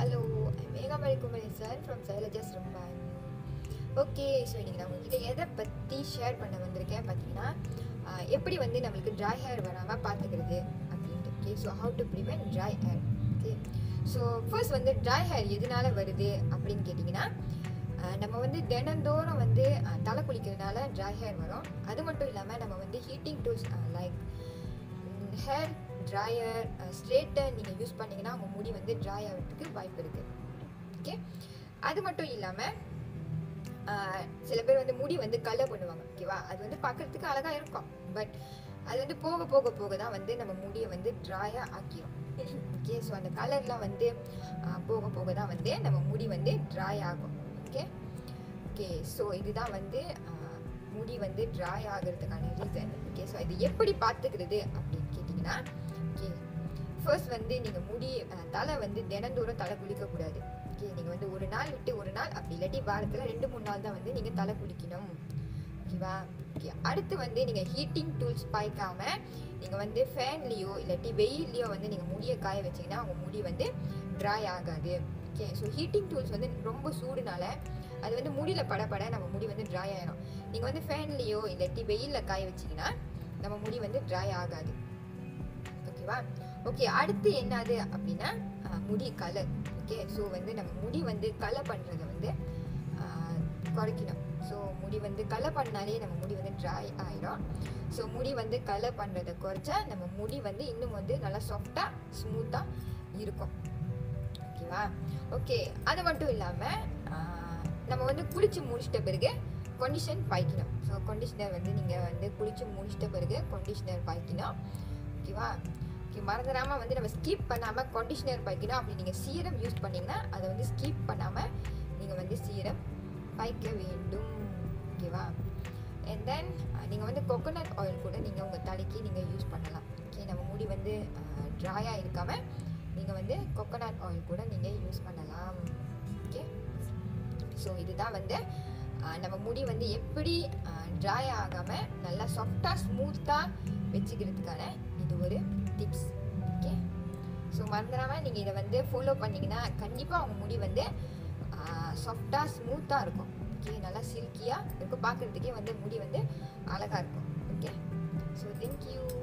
Hello, I'm Megamari Kumaresan from Sailajas Rumban. Okay, so இன்றைக்கி நான் உங்ககிட்ட எதை பற்றி ஷேர் பண்ண வந்திருக்கேன் பார்த்தீங்கன்னா, எப்படி வந்து நம்மளுக்கு ட்ரை ஹேர் வராமல் பார்த்துக்கிறது அப்படின்ட்டு. Okay, so how to prevent dry hair. Okay, so first வந்து ட்ரை ஹேர் எதனால வருது அப்படின்னு கேட்டிங்கன்னா, நம்ம வந்து தினந்தோறும் வந்து தலை குளிக்கிறதுனால ட்ரை ஹேர் வரும். அது மட்டும் இல்லாமல் நம்ம வந்து heating tools like hair dryer, straightener நீங்கள் யூஸ் பண்ணிங்கன்னா உங்கள் முடி வந்து ட்ரை ஆகிறதுக்கு வாய்ப்பு இருக்குது. ஓகே, அது மட்டும் இல்லாமல் சில பேர் வந்து முடி வந்து கலர் பண்ணுவாங்க. ஓகேவா, அது வந்து பார்க்குறதுக்கு அழகாக இருக்கும், பட் அது வந்து போக போக போக தான் வந்து நம்ம முடியை வந்து ட்ரையாக ஆக்கிடும். ஓகே, ஸோ அந்த கலர்லாம் வந்து போக போக தான் வந்து நம்ம முடி வந்து ட்ரை ஆகும். ஓகே ஓகே ஸோ இதுதான் வந்து முடி வந்து ட்ரை ஆகிறதுக்கான ரீசன். ஓகே, ஸோ இது எப்படி பார்த்துக்கிறது அப்படின்னு கேட்டிங்கன்னா, ஓகே ஃபர்ஸ்ட் வந்து நீங்கள் முடி தலை வந்து தினந்தோறும் தலை குளிக்கக்கூடாது. ஓகே, நீங்கள் வந்து ஒரு நாள் விட்டு ஒரு நாள், அப்படி இல்லாட்டி வாரத்தில் 2-3 நாள் தான் வந்து நீங்கள் தலை குளிக்கணும். ஓகேவா. ஓகே, அடுத்து வந்து நீங்கள் ஹீட்டிங் டூல்ஸ் பாய்க்காமல் நீங்கள் வந்து ஃபேன்லேயோ இல்லாட்டி வெயில்லையோ வந்து நீங்கள் முடியை காய வச்சிங்கன்னா உங்கள் முடி வந்து ட்ரை ஆகாது. ஓகே, ஸோ ஹீட்டிங் டூல்ஸ் வந்து ரொம்ப சூடுனால அது வந்து முடியில் படப்பட நம்ம முடி வந்து ட்ரை ஆகிடும். நீங்கள் வந்து ஃபேன்லேயோ இல்லாட்டி வெயிலில் காய வச்சிங்கன்னா நம்ம முடி வந்து ட்ரை ஆகாது. ஓகேவா. ஓகே, அடுத்து என்னது அப்படின்னா முடி கலர். ஓகே, ஸோ வந்து நம்ம முடி வந்து கலர் பண்ணுறதை வந்து குறைக்கணும். ஸோ முடி வந்து கலர் பண்ணாலே நம்ம முடி வந்து ட்ரை ஆகிடும். ஸோ முடி வந்து கலர் பண்ணுறதை குறைச்சா நம்ம முடி வந்து இன்னும் வந்து நல்லா சாஃப்டாக ஸ்மூத்தாக இருக்கும். ஓகேவா. ஓகே, அது மட்டும் இல்லாமல் நம்ம வந்து குளிச்சு முடிச்சிட்ட பிறகு கண்டிஷன் பாய்க்கணும். ஸோ கண்டிஷனர் வந்து நீங்கள் வந்து குளிச்சு முடிச்சிட்ட பிறகு கண்டிஷனர் பாய்க்கணும். ஓகேவா. ஓகே, மறந்துடாமல் வந்து நம்ம ஸ்கிப் பண்ணாமல் கண்டிஷனர் பாய்க்கணும். அப்படி நீங்கள் சீரம் யூஸ் பண்ணிங்கன்னா அதை வந்து ஸ்கிப் பண்ணாமல் நீங்கள் வந்து சீரம் பாய்க்க வேண்டும். ஓகேவா. அண்ட் தென் நீங்கள் வந்து கோகோனட் ஆயில் கூட நீங்கள் உங்கள் தலைக்கு நீங்கள் யூஸ் பண்ணலாம். ஓகே, நம்ம முடி வந்து ட்ரையாக இருக்காமல் நீங்கள் வந்து கோகோனட் ஆயில் கூட நீங்கள் யூஸ் பண்ணலாம். ஓகே, ஸோ இதுதான் வந்து நம்ம முடி வந்து எப்படி ட்ரை ஆகாமல் நல்லா சாஃப்டாக ஸ்மூத்தாக வச்சுக்கிறதுக்கான இது ஒரு டிப்ஸ். ஓகே, ஸோ மறந்துடாமல் நீங்கள் இதை வந்து ஃபாலோ பண்ணிங்கன்னா கண்டிப்பாக உங்கள் முடி வந்து சாஃப்டாக ஸ்மூத்தாக இருக்கும். ஓகே, நல்லா சில்கியாக இருக்கும், பார்க்குறதுக்கே வந்து முடி வந்து அழகாக இருக்கும். Okay, so thank you.